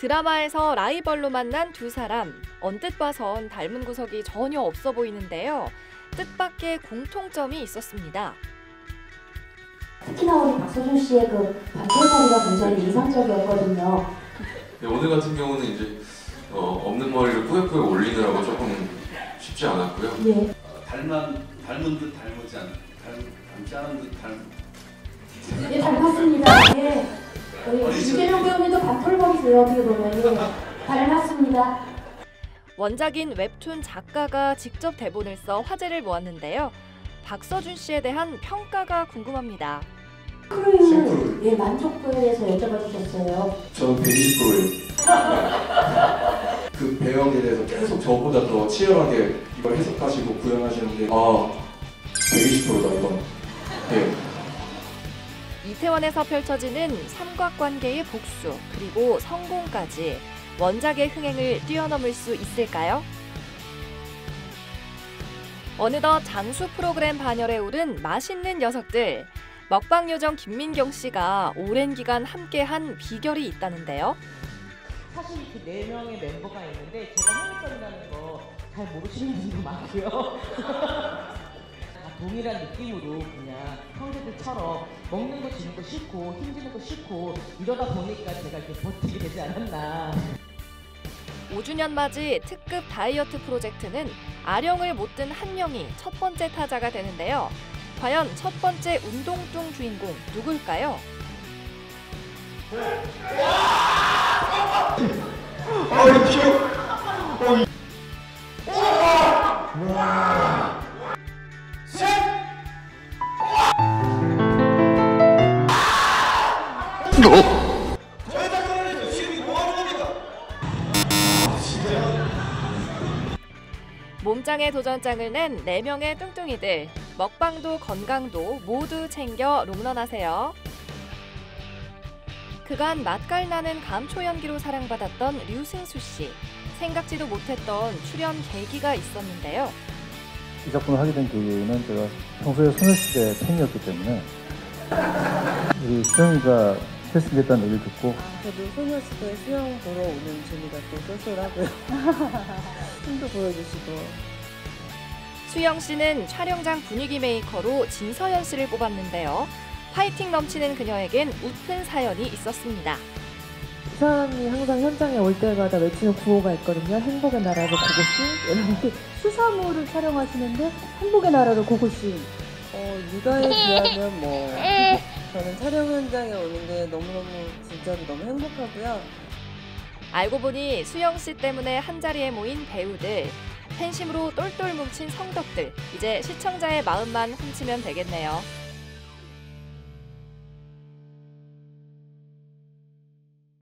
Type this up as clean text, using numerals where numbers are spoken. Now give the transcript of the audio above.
드라마에서 라이벌로 만난 두 사람, 언뜻 봐선 닮은 구석이 전혀 없어 보이는데요. 뜻밖의 공통점이 있었습니다. 특히나 우리 박서준 씨의 그 반팔머리가 굉장히 인상적이었거든요. 네, 오늘 같은 경우는 이제 없는 머리를 꾸역꾸역 올리느라고 조금 쉽지 않았고요. 예. 닮은 듯 닮지 않은 듯 예, 닮았습니다. 예. 우리 유재룡 배우님도 반팔머리세요. 어떻게 보면 예. 닮았습니다. 원작인 웹툰 작가가 직접 대본을 써 화제를 모았는데요. 박서준 씨에 대한 평가가 궁금합니다. 크루잉은 예, 만족도에 대해서 여쭤봐 주셨어요. 저는 120%예요. 그 배역에 대해서 계속 저보다 더 치열하게 이걸 해석하시고 구현하시는데 120%다 이건. 네. 이태원에서 펼쳐지는 삼각관계의 복수, 그리고 성공까지 원작의 흥행을 뛰어넘을 수 있을까요? 어느덧 장수 프로그램 반열에 오른 맛있는 녀석들. 먹방 요정 김민경 씨가 오랜 기간 함께한 비결이 있다는데요. 사실 그 4명의 멤버가 있는데 제가 홍익점이라는 거 잘 모르시는 분도 많고요. 동일한 느낌으로 그냥 형제들처럼 먹는 거 주는 거 싫고 힘주는 거 싫고 이러다 보니까 제가 이렇게 버티게 되지 않았나. 5주년 맞이 특급 다이어트 프로젝트는 아령을 못 든 한 명이 첫 번째 타자가 되는데요. 과연 첫 번째 운동뚱 주인공 누굴까요? 몸짱의 도전장을 낸 4명의 뚱뚱이들. 먹방도 건강도 모두 챙겨 롱런하세요. 그간 맛깔나는 감초 연기로 사랑받았던 류승수 씨. 생각지도 못했던 출연 계기가 있었는데요. 이 작품을 하게 된 계기는 제가 평소에 소녀시대 팬이었기 때문에 우리 수영이가 캐스팅됐다는 얘기를 듣고 저도 소녀시대 수영 보러 오는 재미가 또 쏠쏠하고요. 춤도 보여주시고. 수영 씨는 촬영장 분위기 메이커로 진서연 씨를 뽑았는데요. 파이팅 넘치는 그녀에겐 웃픈 사연이 있었습니다. 이 사람이 항상 현장에 올 때마다 외치는 구호가 있거든요. 행복의 나라로 고고싱. 이렇게 수사물을 촬영하시는데 행복의 나라로 고고싱. 육아에 비하면 뭐 저는 촬영 현장에 오는 게 너무너무 진짜로 너무 행복하고요. 알고 보니 수영 씨 때문에 한자리에 모인 배우들, 팬심으로 똘똘 뭉친 성덕들, 이제 시청자의 마음만 훔치면 되겠네요.